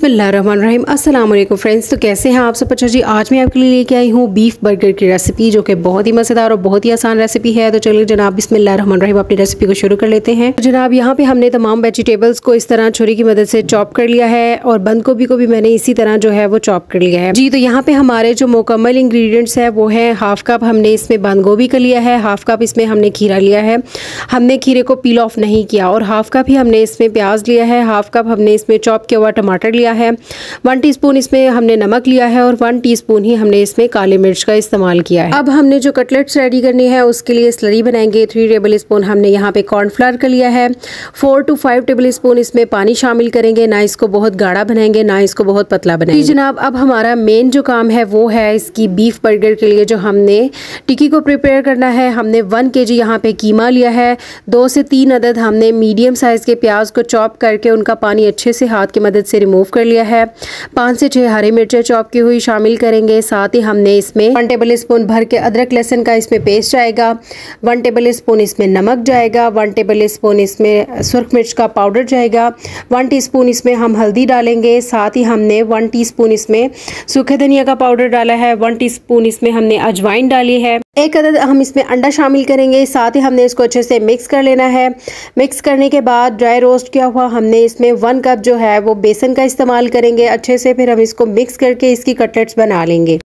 बिस्मिल्लाहिर्रहमानिर्रहीम। अस्सलाम वालेकुम फ्रेंड्स। तो कैसे हैं आप सब? अच्छा जी, आज मैं आपके लिए लेके आई हूँ बीफ बर्गर की रेसिपी, जो कि बहुत ही मज़ेदार और बहुत ही आसान रेसिपी है। तो चलिए जनाब बिस्मिल्लाहिर्रहमानिर्रहीम अपनी रेसिपी को शुरू कर लेते हैं। तो जनाब यहाँ पे हमने तमाम वेजिटेबल्स को इस तरह छुरी की मदद से चॉप कर लिया है और बंद गोभी को भी मैंने इसी तरह जो है वो चॉप कर लिया है जी। तो यहाँ पे हमारे जो मुकम्मल इंग्रेडिएंट्स है वो है हाफ कप हमने इसमें बंद गोभी का लिया है, हाफ कप इसमें हमने खीरा लिया है, हमने खीरे को पील ऑफ नहीं किया, और हाफ कप ही हमने इसमें प्याज लिया है, हाफ कप हमने इसमें चॉप किया हुआ टमाटर लिया है, 1 टीस्पून इसमें हमने नमक लिया है और 1 टीस्पून ही हमने इसमें काली मिर्च का इस्तेमाल किया है। अब हमने जो कटलेट्स रेडी करनी है उसके लिए स्लरी बनाएंगे। 3 टेबल स्पून हमने यहाँ पे कॉर्नफ्लावर का लिया है, 4 to 5 टेबल स्पून इसमें पानी शामिल करेंगे। ना इसको बहुत गाढ़ा बनाएंगे ना इसको बहुत पतला बनाएंगे जनाब। अब हमारा मेन जो काम है वो है इसकी बीफ बर्गर के लिए जो हमने टिक्की को प्रिपेयर करना है। हमने 1 kg यहाँ पे कीमा लिया है, 2 से 3 अदद हमने मीडियम साइज के प्याज को चॉप करके उनका पानी अच्छे से हाथ की मदद से रिमूव कर लिया है। 5 से 6 हरी मिर्चें चॉप की हुई शामिल करेंगे। साथ ही हमने इसमें 1 टेबल स्पून भर के अदरक लहसुन का इसमें पेस्ट जाएगा, 1 टेबल स्पून इसमें नमक जाएगा, 1 टेबल स्पून इसमें सुर्ख मिर्च का पाउडर जाएगा, 1 टीस्पून इसमें हम हल्दी डालेंगे। साथ ही हमने 1 टीस्पून इसमें सूखे धनिया का पाउडर डाला है, 1 टीस्पून इसमें हमने अजवाइन डाली है, 1 अदद हम इसमें अंडा शामिल करेंगे। साथ ही हमने इसको अच्छे से मिक्स कर लेना है। मिक्स करने के बाद ड्राई रोस्ट किया हुआ हमने इसमें 1 कप जो है वो बेसन का इस्तेमाल करेंगे अच्छे से। फिर हम इसको मिक्स करके इसकी कटलेट्स बना लेंगे।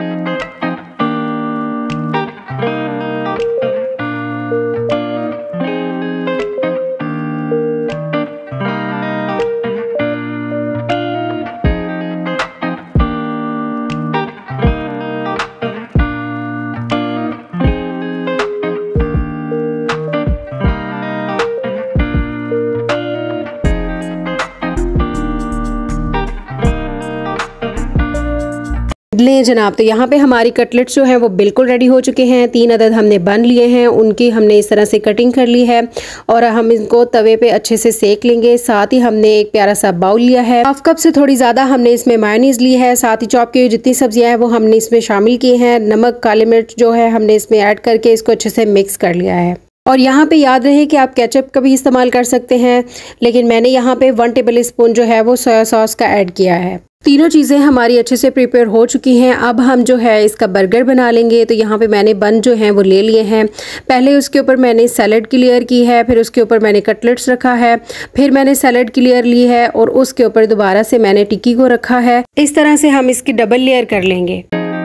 ले जनाब, तो यहाँ पे हमारी कटलेट्स जो हैं वो बिल्कुल रेडी हो चुके हैं। 3 अदद हमने बन लिए हैं, उनकी हमने इस तरह से कटिंग कर ली है और हम इनको तवे पे अच्छे से सेक लेंगे। साथ ही हमने एक प्यारा सा बाउल लिया है, हाफ कप से थोड़ी ज़्यादा हमने इसमें मायोनीज ली है। साथ ही चॉप की हुई जितनी सब्जियां हैं वो हमने इसमें शामिल की हैं। नमक काली मिर्च जो है हमने इसमें ऐड करके इसको अच्छे से मिक्स कर लिया है। और यहाँ पे याद रहे कि आप केचप का भी इस्तेमाल कर सकते हैं, लेकिन मैंने यहाँ पे 1 टेबल स्पून जो है वो सोया सॉस का ऐड किया है। तीनों चीज़ें हमारी अच्छे से प्रिपेयर हो चुकी हैं। अब हम जो है इसका बर्गर बना लेंगे। तो यहाँ पे मैंने बन जो हैं वो ले लिए हैं। पहले उसके ऊपर मैंने सैलड की लेयर की है, फिर उसके ऊपर मैंने कटलेट्स रखा है, फिर मैंने सैलड की लेयर ली है और उसके ऊपर दोबारा से मैंने टिक्की को रखा है। इस तरह से हम इसकी डबल लेयर कर लेंगे।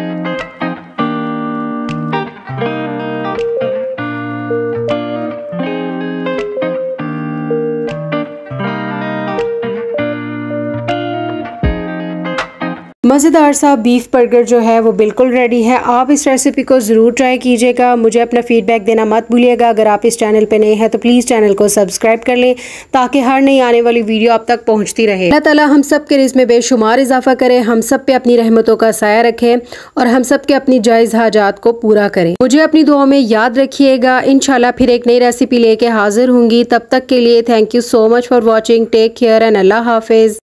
मज़ेदार सा बीफ बर्गर जो है वो बिल्कुल रेडी है। आप इस रेसिपी को ज़रूर ट्राई कीजिएगा। मुझे अपना फीडबैक देना मत भूलिएगा। अगर आप इस चैनल पे नए हैं तो प्लीज़ चैनल को सब्सक्राइब कर लें ताकि हर नई आने वाली वीडियो आप तक पहुंचती रहे। अल्लाह ताला हम सब के रिज़्क़ में बेशुमार इजाफा करे, हम सब पे अपनी रहमतों का साया रखे और हम सब के अपनी जायज़ हाजात को पूरा करें। मुझे अपनी दुआ में याद रखिएगा। इंशाल्लाह फिर एक नई रेसिपी लेके हाजिर होंगी। तब तक के लिए thank you so much for watching. Take care and Allah हाफिज़।